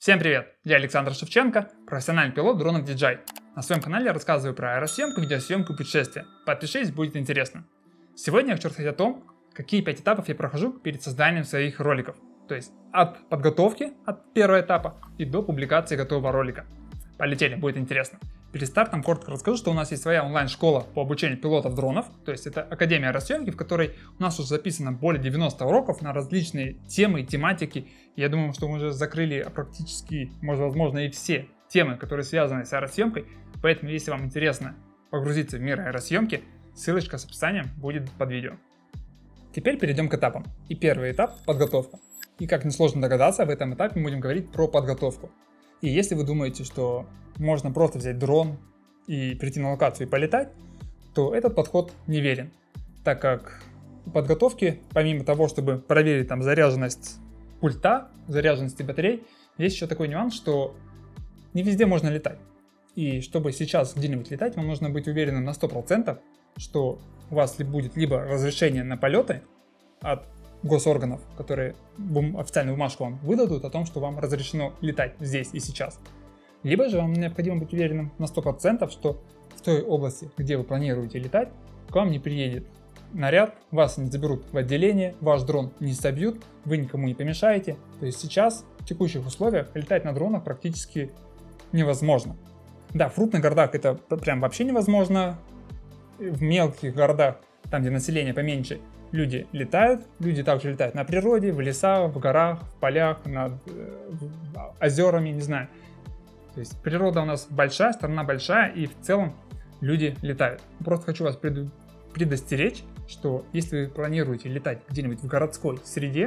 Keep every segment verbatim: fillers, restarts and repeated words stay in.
Всем привет! Я Александр Шевченко, профессиональный пилот дронов ди джей. На своем канале я рассказываю про аэросъемку, видеосъемку и путешествия. Подпишись, будет интересно. Сегодня я хочу рассказать о том, какие пять этапов я прохожу перед созданием своих роликов. То есть от подготовки, от первого этапа и до публикации готового ролика. Полетели, будет интересно. Перед стартом коротко расскажу, что у нас есть своя онлайн-школа по обучению пилотов дронов, то есть это Академия аэросъемки, в которой у нас уже записано более девяноста уроков на различные темы и тематики. Я думаю, что мы уже закрыли практически, может, возможно, и все темы, которые связаны с аэросъемкой, поэтому, если вам интересно погрузиться в мир аэросъемки, ссылочка с описанием будет под видео. Теперь перейдем к этапам. И первый этап – подготовка. И как несложно догадаться, в этом этапе мы будем говорить про подготовку. И если вы думаете, что можно просто взять дрон и прийти на локацию и полетать, то этот подход неверен, так как у подготовки, помимо того, чтобы проверить там заряженность пульта, заряженность батарей, есть еще такой нюанс, что не везде можно летать. И чтобы сейчас где-нибудь летать, вам нужно быть уверенным на сто процентов, что у вас будет либо разрешение на полеты от госорганов, которые официальную бумажку вам выдадут о том, что вам разрешено летать здесь и сейчас. Либо же вам необходимо быть уверенным на сто процентов, что в той области, где вы планируете летать, к вам не приедет наряд, вас не заберут в отделение, ваш дрон не собьют, вы никому не помешаете. То есть сейчас в текущих условиях летать на дронах практически невозможно. Да, в крупных городах это прям вообще невозможно. В мелких городах, там где население поменьше, люди летают, люди также летают на природе, в лесах, в горах, в полях, над э, озерами, не знаю. То есть природа у нас большая, страна большая, и в целом люди летают. Просто хочу вас пред, предостеречь, что если вы планируете летать где-нибудь в городской среде,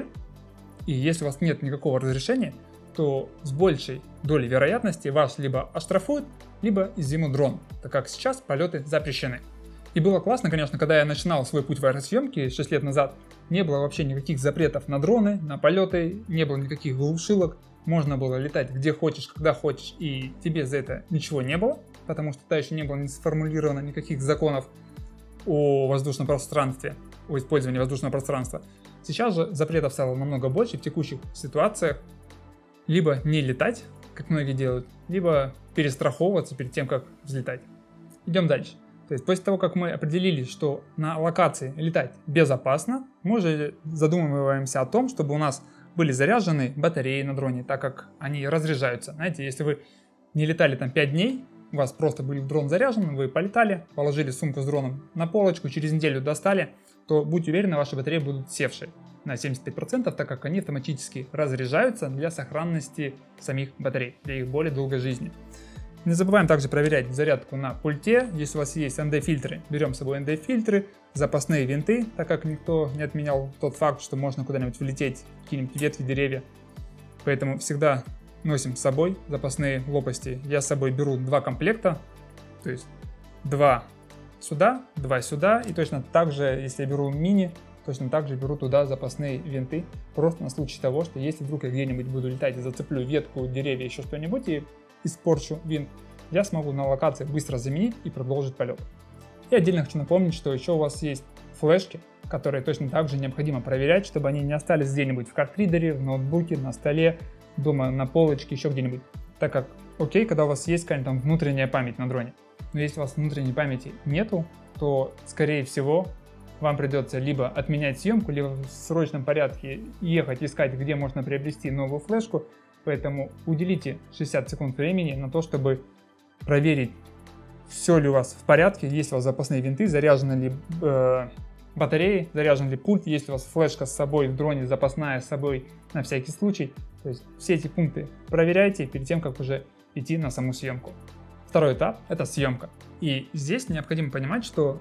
и если у вас нет никакого разрешения, то с большей долей вероятности вас либо оштрафуют, либо изъимут дрон, так как сейчас полеты запрещены. И было классно, конечно, когда я начинал свой путь в аэросъемке шесть лет назад, не было вообще никаких запретов на дроны, на полеты, не было никаких глушилок, можно было летать где хочешь, когда хочешь, и тебе за это ничего не было, потому что тогда еще не было не сформулировано никаких законов о воздушном пространстве, о использовании воздушного пространства. Сейчас же запретов стало намного больше в текущих ситуациях, либо не летать, как многие делают, либо перестраховываться перед тем, как взлетать. Идем дальше. То есть после того, как мы определили, что на локации летать безопасно, мы уже задумываемся о том, чтобы у нас были заряжены батареи на дроне, так как они разряжаются. Знаете, если вы не летали там пять дней, у вас просто был дрон заряжен, вы полетали, положили сумку с дроном на полочку, через неделю достали, то будьте уверены, ваши батареи будут севшие на семьдесят пять процентов, так как они автоматически разряжаются для сохранности самих батарей, для их более долгой жизни. Не забываем также проверять зарядку на пульте. Если у вас есть эн ди-фильтры, берем с собой эн ди-фильтры, запасные винты, так как никто не отменял тот факт, что можно куда-нибудь влететь, какие-нибудь ветви, деревья. Поэтому всегда носим с собой запасные лопасти. Я с собой беру два комплекта, то есть два сюда, два сюда. И точно так же, если я беру мини, точно так же беру туда запасные винты. Просто на случай того, что если вдруг я где-нибудь буду летать и зацеплю ветку, деревья, еще что-нибудь, и испорчу винт, я смогу на локации быстро заменить и продолжить полет. И отдельно хочу напомнить, что еще у вас есть флешки, которые точно так же необходимо проверять, чтобы они не остались где-нибудь в картридере, в ноутбуке, на столе, дома на полочке, еще где-нибудь. Так как окей, когда у вас есть какая-то там внутренняя память на дроне, но если у вас внутренней памяти нету, то скорее всего вам придется либо отменять съемку, либо в срочном порядке ехать искать, где можно приобрести новую флешку. Поэтому уделите шестьдесят секунд времени на то, чтобы проверить, все ли у вас в порядке, есть у вас запасные винты, заряжены ли э, батареи, заряжен ли пульт, есть ли у вас флешка с собой в дроне, запасная с собой на всякий случай. То есть все эти пункты проверяйте перед тем, как уже идти на саму съемку. Второй этап – это съемка. И здесь необходимо понимать, что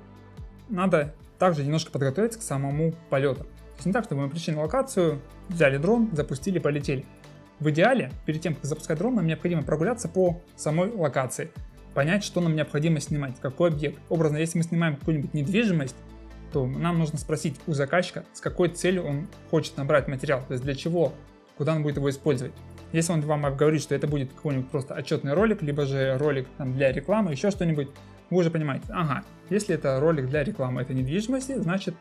надо также немножко подготовиться к самому полету. То есть не так, чтобы мы пришли на локацию, взяли дрон, запустили, полетели. В идеале, перед тем, как запускать дрон, нам необходимо прогуляться по самой локации, понять, что нам необходимо снимать, какой объект. Образно, если мы снимаем какую-нибудь недвижимость, то нам нужно спросить у заказчика, с какой целью он хочет набрать материал, то есть для чего, куда он будет его использовать. Если он вам говорит, что это будет какой-нибудь просто отчетный ролик, либо же ролик там, для рекламы, еще что-нибудь, вы уже понимаете, ага, если это ролик для рекламы этой недвижимости, значит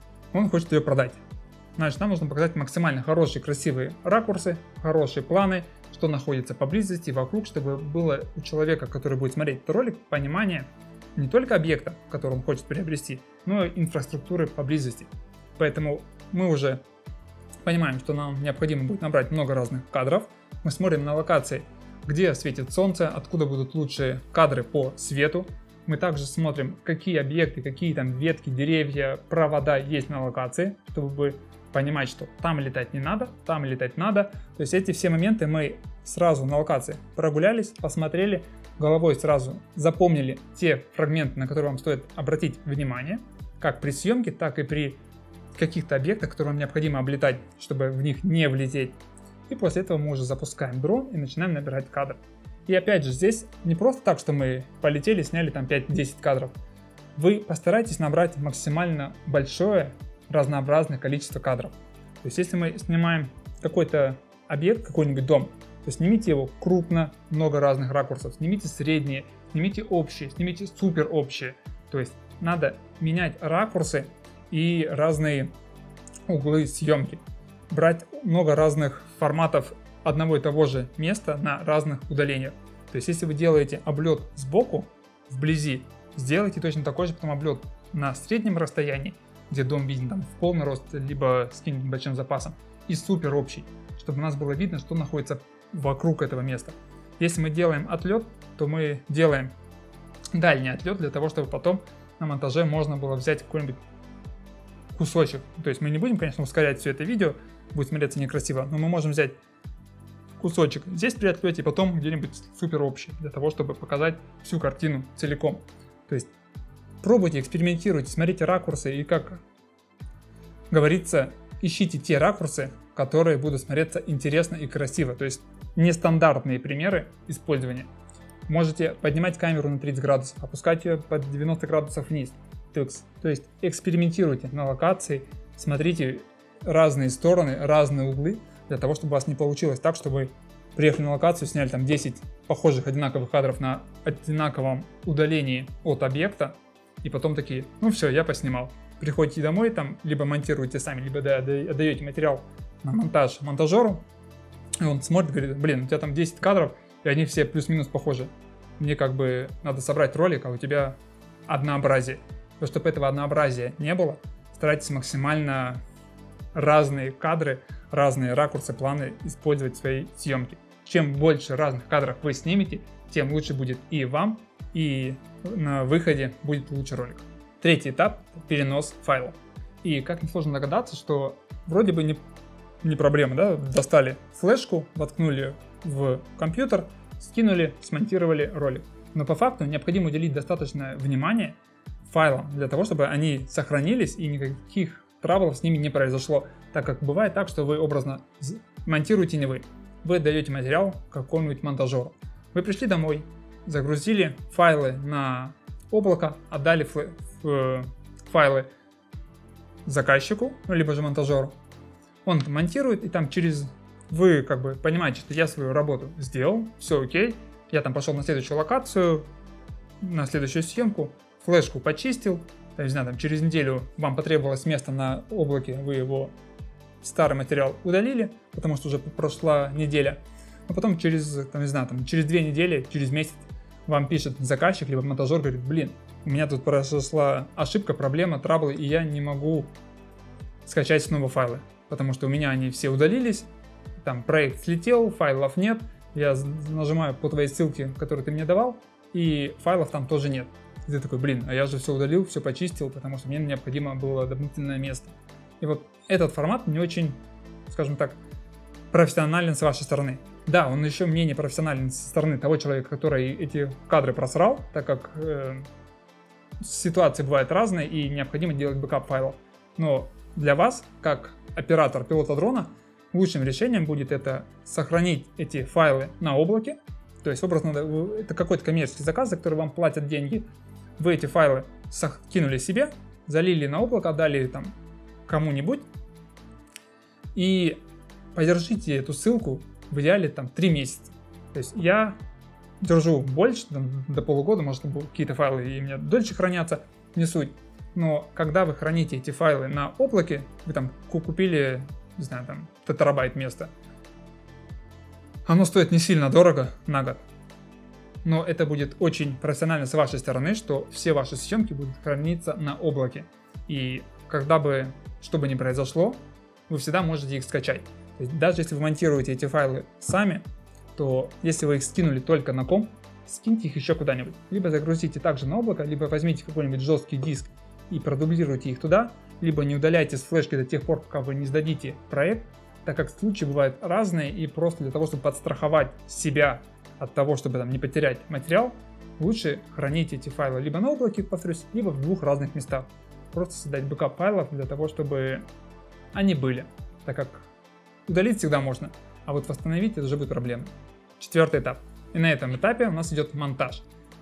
он хочет ее продать. Значит, нам нужно показать максимально хорошие, красивые ракурсы, хорошие планы, что находится поблизости, вокруг, чтобы было у человека, который будет смотреть этот ролик, понимание не только объекта, который он хочет приобрести, но и инфраструктуры поблизости. Поэтому мы уже понимаем, что нам необходимо будет набрать много разных кадров. Мы смотрим на локации, где светит солнце, откуда будут лучшие кадры по свету. Мы также смотрим, какие объекты, какие там ветки, деревья, провода есть на локации, чтобы понимать, что там летать не надо, там летать надо. То есть эти все моменты мы сразу на локации прогулялись, посмотрели, головой сразу запомнили те фрагменты, на которые вам стоит обратить внимание, как при съемке, так и при каких-то объектах, которые вам необходимо облетать, чтобы в них не влететь. И после этого мы уже запускаем дрон и начинаем набирать кадры. И опять же, здесь не просто так, что мы полетели, сняли там пять-десять кадров. Вы постарайтесь набрать максимально большое, разнообразное количество кадров. То есть, если мы снимаем какой-то объект, какой-нибудь дом, то снимите его крупно, много разных ракурсов, снимите средние, снимите общие, снимите супер общие. То есть, надо менять ракурсы и разные углы съемки. Брать много разных форматов одного и того же места на разных удалениях. То есть, если вы делаете облет сбоку, вблизи, сделайте точно такой же потом облет на среднем расстоянии, где дом виден там в полный рост, либо с каким-нибудь большим запасом, и супер общий, чтобы у нас было видно, что находится вокруг этого места. Если мы делаем отлет, то мы делаем дальний отлет для того, чтобы потом на монтаже можно было взять какой-нибудь кусочек. То есть мы не будем, конечно, ускорять все это видео, будет смотреться некрасиво, но мы можем взять кусочек здесь при отлете и потом где-нибудь супер общий, для того, чтобы показать всю картину целиком. То есть пробуйте, экспериментируйте, смотрите ракурсы и, как говорится, ищите те ракурсы, которые будут смотреться интересно и красиво. То есть нестандартные примеры использования. Можете поднимать камеру на тридцать градусов, опускать ее под девяносто градусов вниз. То есть экспериментируйте на локации, смотрите разные стороны, разные углы, для того, чтобы у вас не получилось так, что вы приехали на локацию, сняли там десять похожих одинаковых кадров на одинаковом удалении от объекта, и потом такие, ну все, я поснимал. Приходите домой, там либо монтируете сами, либо отдаете материал на монтаж монтажеру, и он смотрит, говорит, блин, у тебя там десять кадров, и они все плюс-минус похожи. Мне как бы надо собрать ролик, а у тебя однообразие. Но чтобы этого однообразия не было, старайтесь максимально разные кадры, разные ракурсы, планы использовать в своей съемке. Чем больше разных кадров вы снимете, тем лучше будет и вам, и на выходе будет лучше ролик. Третий этап – перенос файла. И как несложно догадаться, что вроде бы не, не проблема, да? Достали флешку, воткнули в компьютер, скинули, смонтировали ролик. Но по факту необходимо уделить достаточное внимание файлам для того, чтобы они сохранились и никаких траблов с ними не произошло. Так как бывает так, что вы образно монтируете не вы. Вы даете материал какому-нибудь монтажеру. Вы пришли домой, загрузили файлы на облако, отдали фл- ф- файлы заказчику, либо же монтажеру. Он монтирует, и там через... Вы как бы понимаете, что я свою работу сделал, все окей. Я там пошел на следующую локацию, на следующую съемку, флешку почистил. Я не знаю, там через неделю вам потребовалось место на облаке, вы его старый материал удалили, потому что уже прошла неделя. А потом через, там, не знаю, там, через две недели, через месяц вам пишет заказчик, либо монтажер, говорит, блин, у меня тут произошла ошибка, проблема, траблы, и я не могу скачать снова файлы, потому что у меня они все удалились, там проект слетел, файлов нет, я нажимаю по твоей ссылке, которую ты мне давал, и файлов там тоже нет. И ты такой, блин, а я же все удалил, все почистил, потому что мне необходимо было дополнительное место. И вот этот формат не очень, скажем так, профессионален с вашей стороны. Да, он еще менее профессионален со стороны того человека, который эти кадры просрал, так как э, ситуации бывают разные и необходимо делать бэкап файлов. Но для вас, как оператор пилота дрона, лучшим решением будет это сохранить эти файлы на облаке. То есть образно это какой-то коммерческий заказ, за который вам платят деньги. Вы эти файлы кинули себе, залили на облако, отдали там кому-нибудь. И подержите эту ссылку в идеале там три месяца. То есть я держу больше, там, до полугода, может какие-то файлы и у меня дольше хранятся, не суть. Но когда вы храните эти файлы на облаке, вы там купили, не знаю, там тетрабайт места, Оно стоит не сильно дорого на год. Но это будет очень профессионально с вашей стороны, что все ваши съемки будут храниться на облаке. И когда бы что бы ни произошло, вы всегда можете их скачать. То есть даже если вы монтируете эти файлы сами, то если вы их скинули только на комп, скиньте их еще куда-нибудь. Либо загрузите также на облако, либо возьмите какой-нибудь жесткий диск и продублируйте их туда, либо не удаляйте с флешки до тех пор, пока вы не сдадите проект, так как случаи бывают разные, и просто для того, чтобы подстраховать себя от того, чтобы там не потерять материал, лучше хранить эти файлы либо на облаке, повторюсь, либо в двух разных местах. Просто создать бэкап файлов для того, чтобы они были, так как удалить всегда можно, а вот восстановить это уже будет проблема. Четвертый этап. И на этом этапе у нас идет монтаж.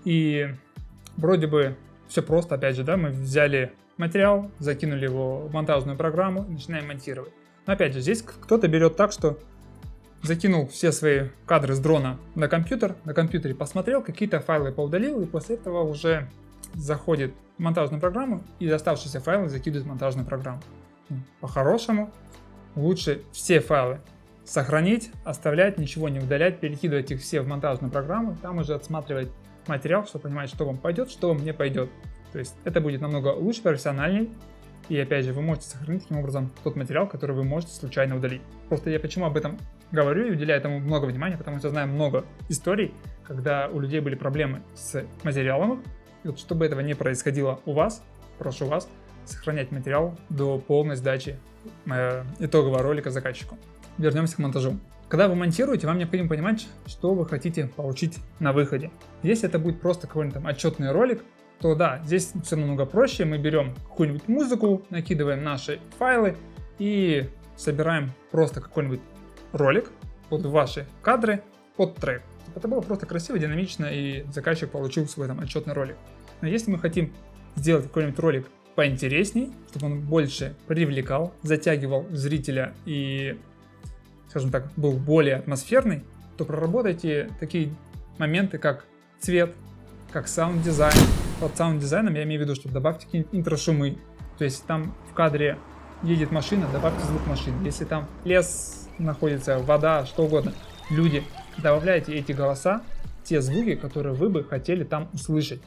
И вроде бы все просто, опять же, да, мы взяли материал, закинули его в монтажную программу и начинаем монтировать. Но опять же, здесь кто-то берет так, что закинул все свои кадры с дрона на компьютер, на компьютере посмотрел, какие-то файлы поудалил, и после этого уже заходит в монтажную программу и оставшиеся файлы закидывает в монтажную программу. По-хорошему, лучше все файлы сохранить, оставлять, ничего не удалять, перекидывать их все в монтажную программу, там уже отсматривать материал, чтобы понимать, что вам пойдет, что вам не пойдет. То есть это будет намного лучше, профессиональней. И опять же, вы можете сохранить таким образом тот материал, который вы можете случайно удалить. Просто я почему об этом говорю и уделяю этому много внимания, потому что знаю много историй, когда у людей были проблемы с материалом. И вот чтобы этого не происходило у вас, прошу вас сохранять материал до полной сдачи э, итогового ролика заказчику. Вернемся к монтажу. Когда вы монтируете, вам необходимо понимать, что вы хотите получить на выходе. Если это будет просто какой-нибудь там отчетный ролик, то да, здесь все намного проще. Мы берем какую-нибудь музыку, накидываем наши файлы и собираем просто какой-нибудь ролик под ваши кадры, под трек. Чтобы это было просто красиво, динамично, и заказчик получил свой там отчетный ролик. Но если мы хотим сделать какой-нибудь ролик поинтересней, чтобы он больше привлекал, затягивал зрителя и, скажем так, был более атмосферный, то проработайте такие моменты, как цвет, как саунд-дизайн. Под саунд-дизайном я имею в виду, что добавьте какие-нибудь интрошумы. То есть там в кадре едет машина, добавьте звук машины. Если там лес находится, вода, что угодно, люди, добавляйте эти голоса, те звуки, которые вы бы хотели там услышать.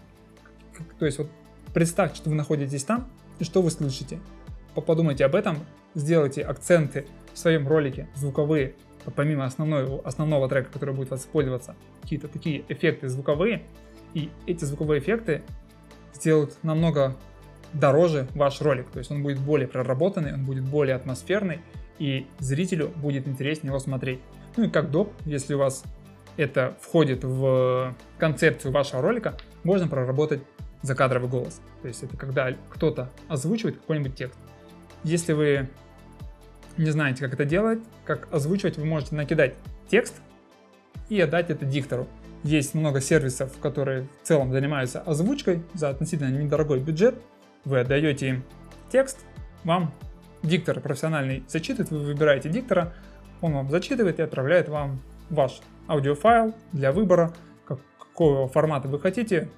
То есть вот представьте, что вы находитесь там и что вы слышите. Подумайте об этом, сделайте акценты в своем ролике звуковые, помимо основной, основного трека, который будет использоваться, какие-то такие эффекты звуковые. И эти звуковые эффекты сделают намного дороже ваш ролик. То есть он будет более проработанный, он будет более атмосферный, и зрителю будет интереснее его смотреть. Ну и как доп, если у вас это входит в концепцию вашего ролика, можно проработать закадровый голос. То есть это когда кто-то озвучивает какой-нибудь текст. Если вы не знаете, как это делать, как озвучивать, вы можете накидать текст и отдать это диктору. Есть много сервисов, которые в целом занимаются озвучкой за относительно недорогой бюджет. Вы отдаете им текст, вам диктор профессиональный зачитывает, вы выбираете диктора, он вам зачитывает и отправляет вам ваш аудиофайл для выбора, какого формата вы хотите,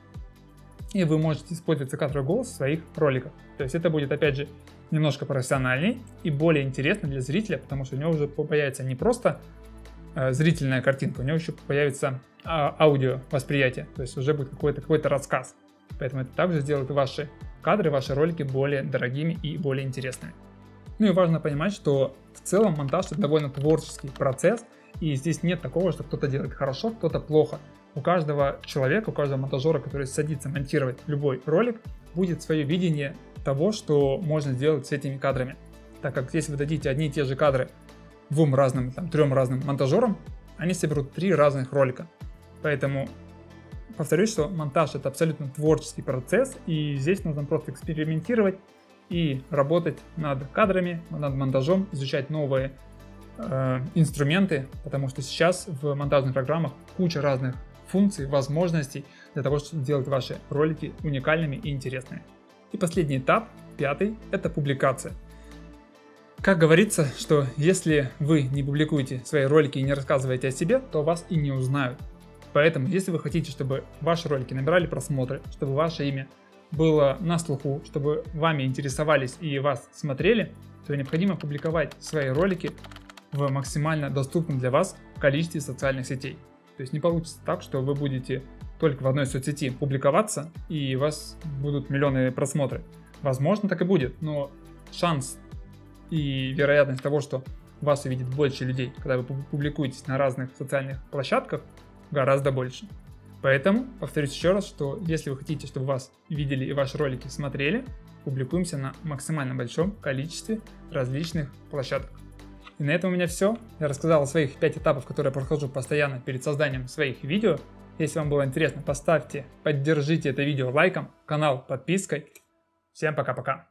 и вы можете использовать закадровый голос в своих роликах. То есть это будет, опять же, немножко профессиональней и более интересно для зрителя, потому что у него уже появится не просто э, зрительная картинка, у него еще появится а, аудио восприятие, то есть уже будет какой-то какой-то рассказ. Поэтому это также сделает ваши кадры, ваши ролики более дорогими и более интересными. Ну и важно понимать, что в целом монтаж это довольно творческий процесс, и здесь нет такого, что кто-то делает хорошо, кто-то плохо. У каждого человека, у каждого монтажера, который садится монтировать любой ролик, будет свое видение того, что можно сделать с этими кадрами. Так как если вы дадите одни и те же кадры двум разным, там, трем разным монтажерам, они соберут три разных ролика. Поэтому повторюсь, что монтаж это абсолютно творческий процесс, и здесь нужно просто экспериментировать и работать над кадрами, над монтажом, изучать новые э, инструменты, потому что сейчас в монтажных программах куча разных функций, возможностей для того, чтобы сделать ваши ролики уникальными и интересными. И последний этап, пятый, это публикация. Как говорится, что если вы не публикуете свои ролики и не рассказываете о себе, то вас и не узнают. Поэтому, если вы хотите, чтобы ваши ролики набирали просмотры, чтобы ваше имя было на слуху, чтобы вами интересовались и вас смотрели, то необходимо публиковать свои ролики в максимально доступном для вас количестве социальных сетей. То есть не получится так, что вы будете только в одной соцсети публиковаться и у вас будут миллионы просмотров. Возможно, так и будет, но шанс и вероятность того, что вас увидит больше людей, когда вы публикуетесь на разных социальных площадках, гораздо больше. Поэтому повторюсь еще раз, что если вы хотите, чтобы вас видели и ваши ролики смотрели, публикуемся на максимально большом количестве различных площадок. И на этом у меня все. Я рассказал о своих пяти этапах, которые я прохожу постоянно перед созданием своих видео. Если вам было интересно, поставьте, поддержите это видео лайком, канал подпиской. Всем пока-пока.